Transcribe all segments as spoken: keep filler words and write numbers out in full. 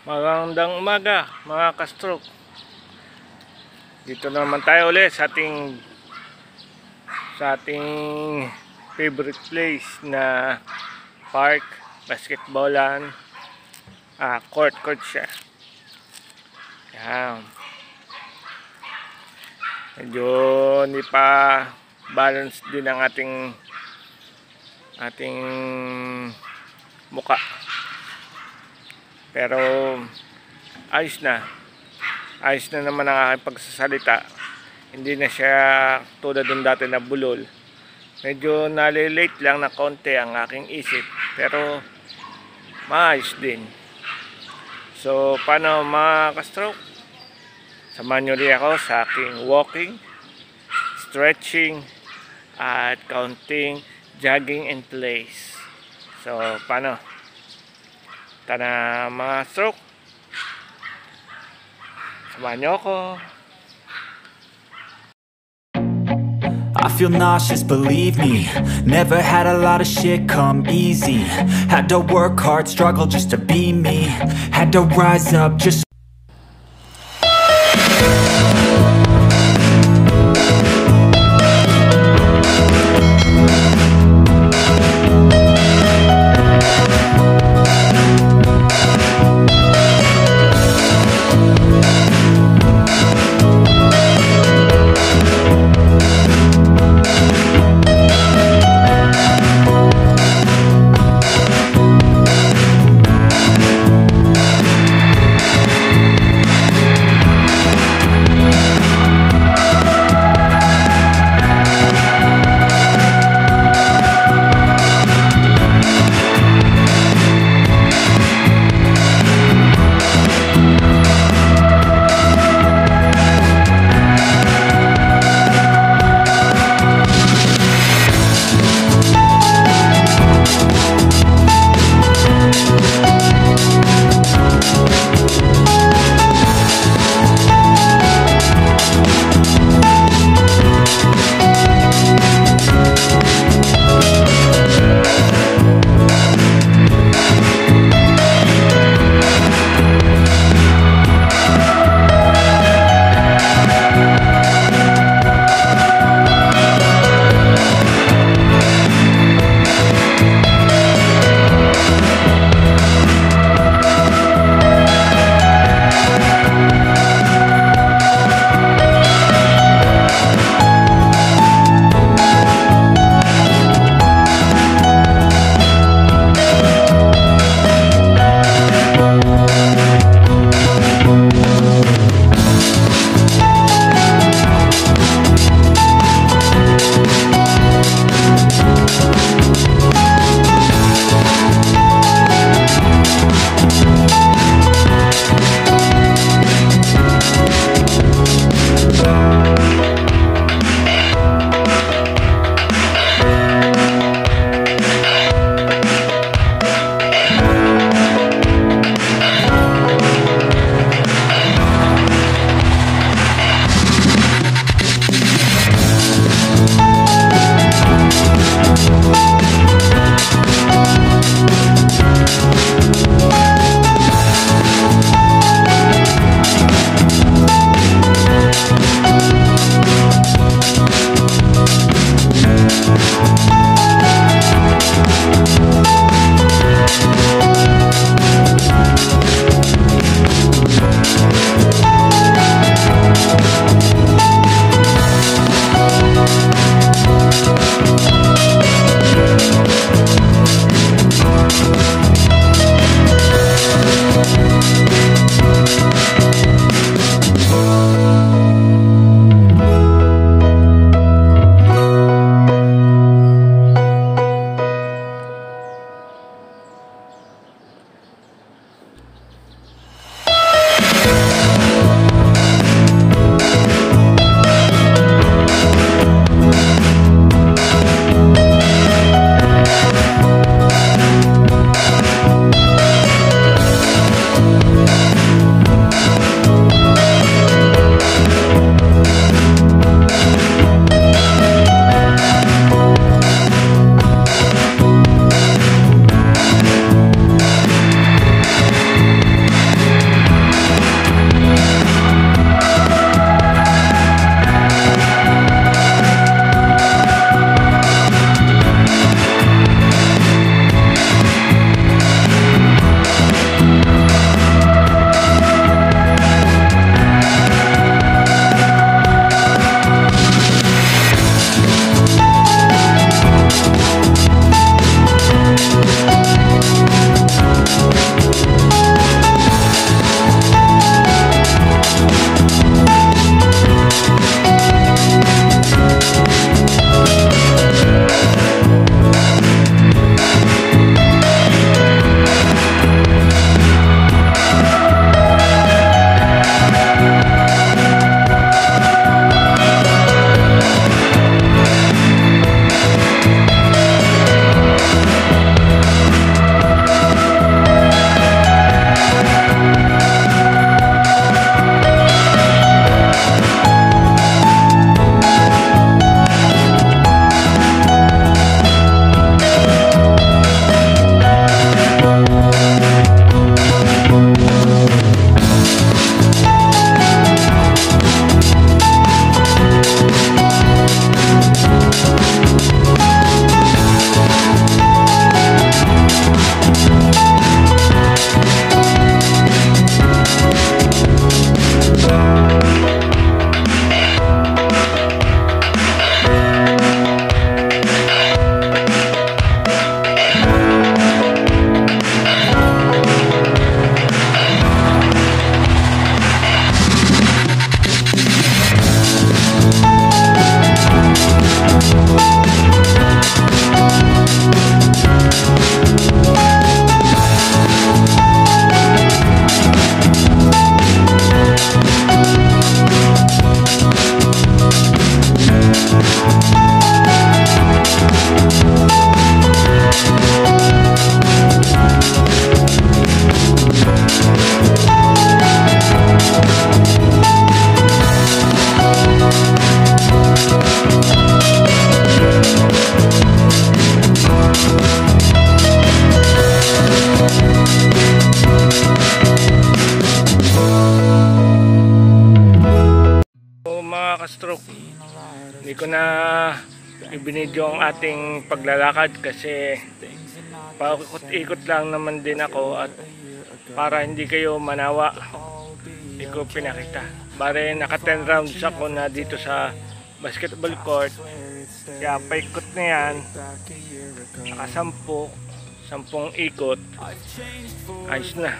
Magandang umaga mga ka-stroke. Dito naman tayo ulit sa ating sa ating favorite place na park, basketballan, ah, court court siya. Yan. Medyo hindi pa balance din ang ating ating muka. Pero ayos na. Ayos na naman ang aking pagsasalita. Hindi na siya tulad ng dati na bulol. Medyo nalilate lang na konti ang aking isip. Pero maayos din. So paano mga ka-stroke? Samahan nyo rin ako sa aking walking, stretching, at counting, jogging in place. So paano? Tara mga stroke, samahan nyo ako. I feel nauseous, believe me. Never had a lot of shit come easy. Had to work hard, struggle just to be me. Had to rise up just Hindi ko na ibinidyo ang ating paglalakad kasi paikot-ikot lang naman din ako at para hindi kayo manawa, hindi ko pinakita. Bale, naka ten rounds ako na dito sa basketball court. Kaya paikot na yan, naka sampu, sampung ikot, ayos na.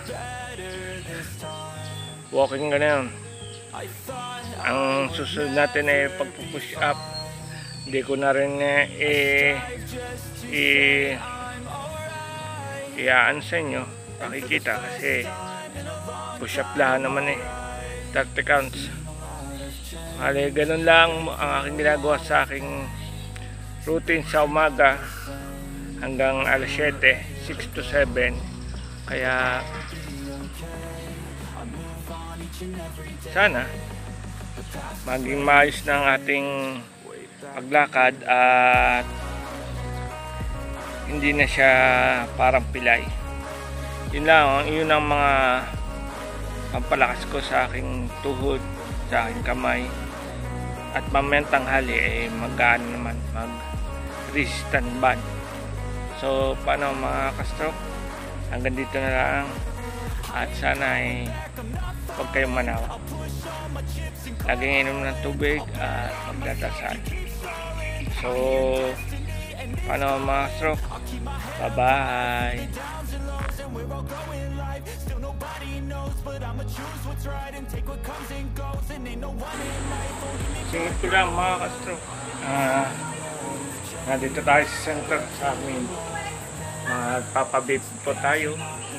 Walking ka na yun. Ang susunod natin ay pagpupush up. Hindi ko na rin eh, i iyaan sa inyo pakikita kasi push up lang naman eh, thirty counts. Hali, ganun lang ang aking ginagawa sa aking routine sa umaga hanggang alas siyete, six to seven. Kaya sana maging maayos na ang ating paglakad at hindi na siya parang pilay. Yun lang, yun ang mga pampalakas ko sa aking tuhod, sa aking kamay. At mamayang tanghali ay eh, mag-ano naman, mag resistant band. So paano mga ka-stroke, hanggang dito na lang at sana ay huwag kayong manawa. Laging inom ng tubig at magdadasal. So paano mga stroke, bye bye. Singit ko lang mga ka-stroke, uh, nandito tayo sa center sa amin, magpapabip po tayo.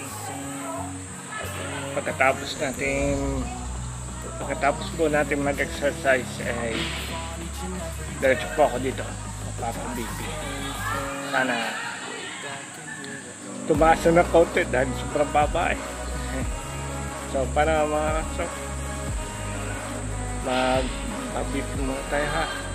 Pagkatapos natin pagkatapos po natin mag-exercise ay diretso po ako dito magpapabipi. Sana tumaas na ng konti dahil sobrang baba eh. So para mga so, magpabipi muna tayo ha.